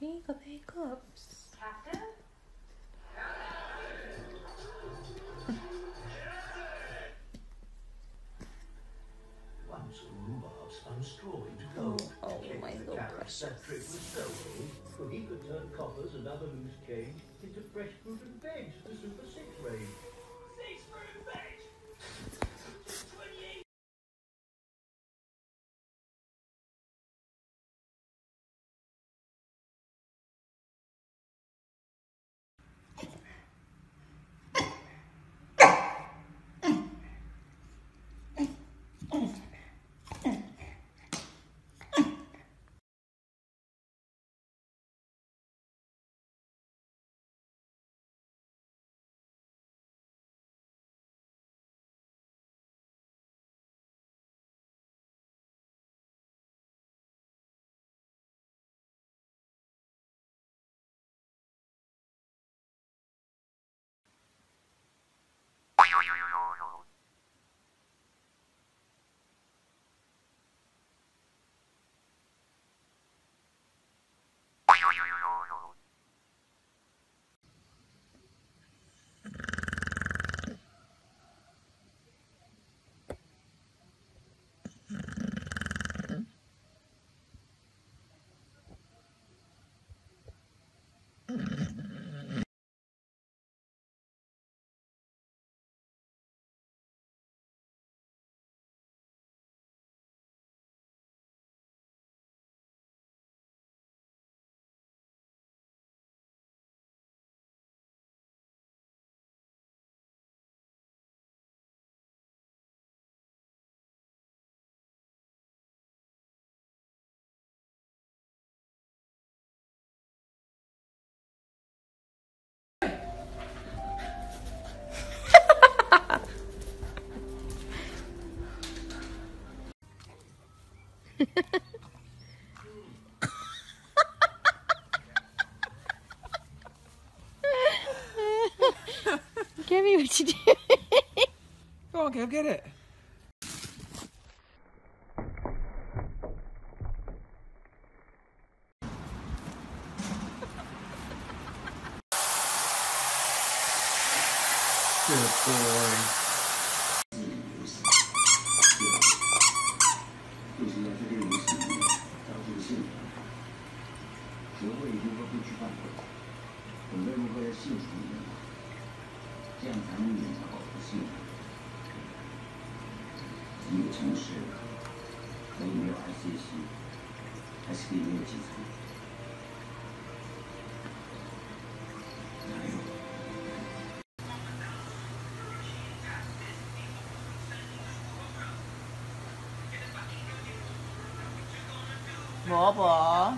Makeups. Captain? Once rhumarbs spun straw into gold. Oh my God, precious. That trick was so old, so he could turn coppers and other loose change into fresh fruit and veg, the Super 6 range. 6 fruit and veg! 28! Give me what you do. Go on, Kev, get it. Good boy. Bố bố.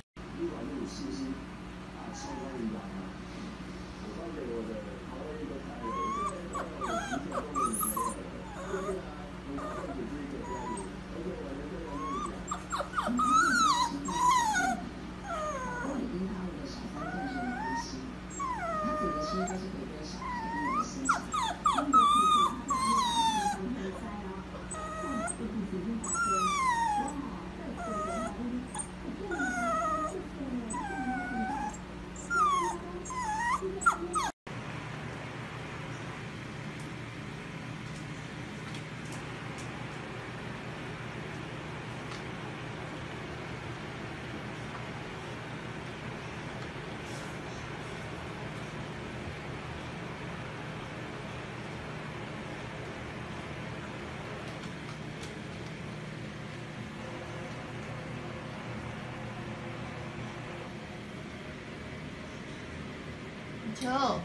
Chow.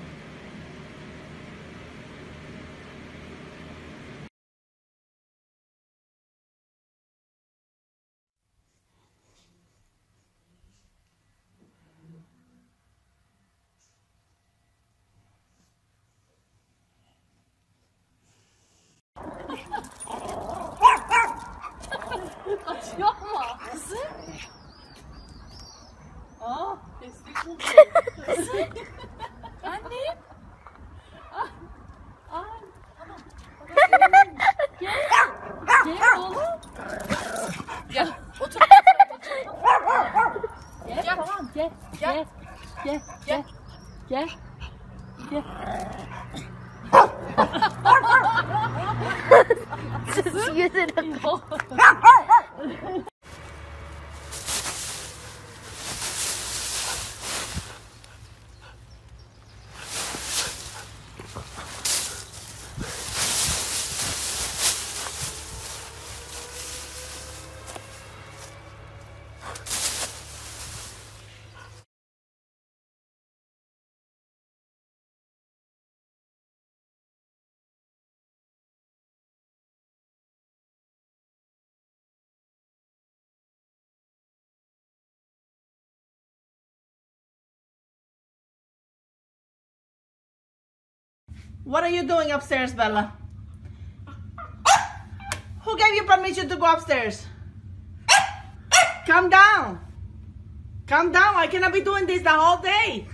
Yeah, come on, get. Yeah, yeah, yeah, yeah. Just using a ball. What are you doing upstairs, Bella? Who gave you permission to go upstairs? Calm down. Calm down. I cannot be doing this the whole day.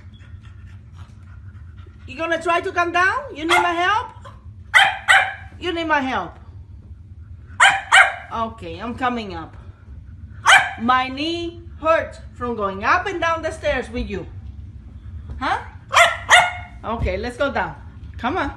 You gonna try to calm down? You need my help? You need my help. Okay, I'm coming up. My knee hurts from going up and down the stairs with you. Huh? Okay, let's go down. Come on.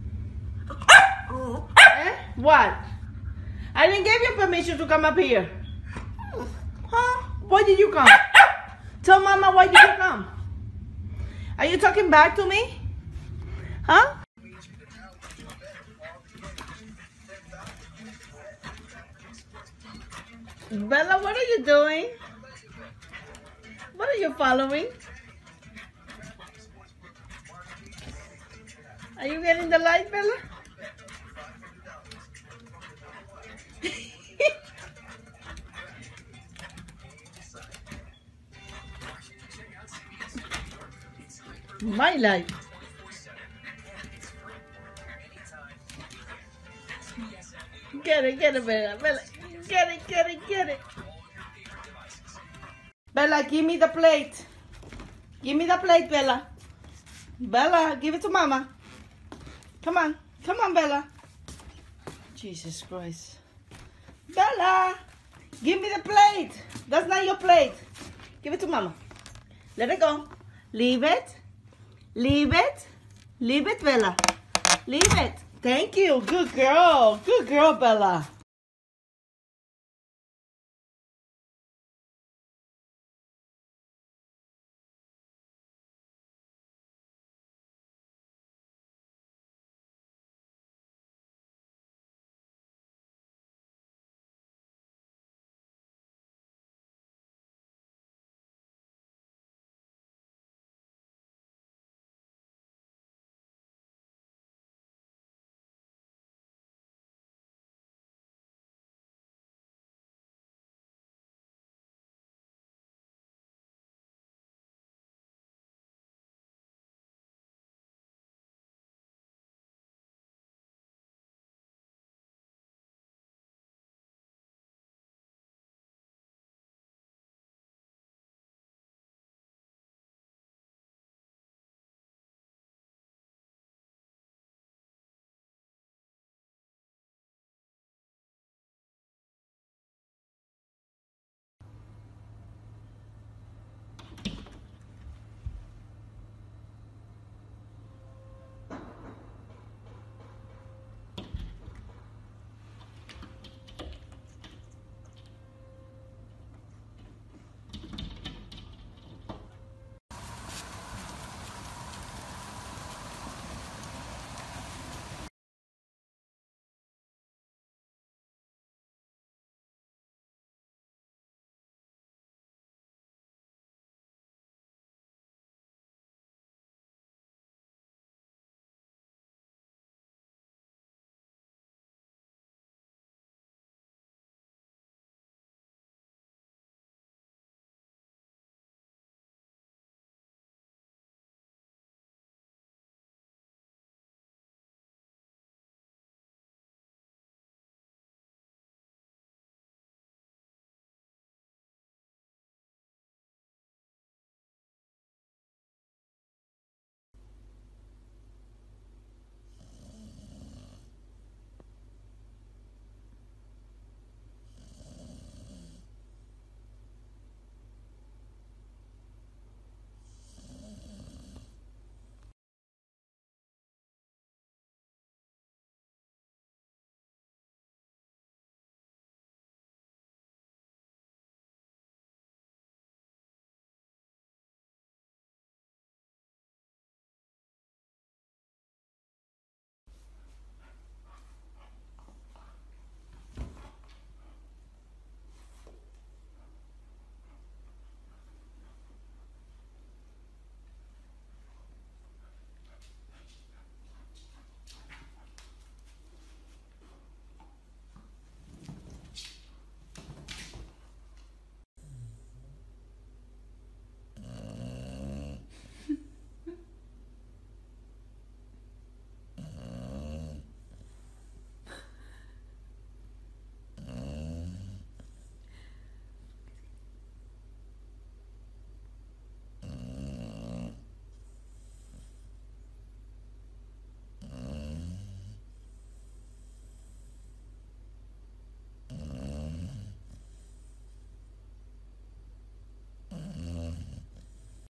Eh? What? I didn't give you permission to come up here. Huh? Why did you come? Tell Mama, why did you come? Are you talking back to me? Huh? Bella, what are you doing? What are you following? Are you getting the light, Bella? My light. Get it, Bella. Bella, get it. Bella, give me the plate. Give me the plate, Bella. Bella, give it to Mama. Come on, Bella. Jesus Christ. Bella, give me the plate. That's not your plate. Give it to Mama. Let it go. Leave it. Leave it. Leave it, Bella. Leave it. Thank you. Good girl. Good girl, Bella.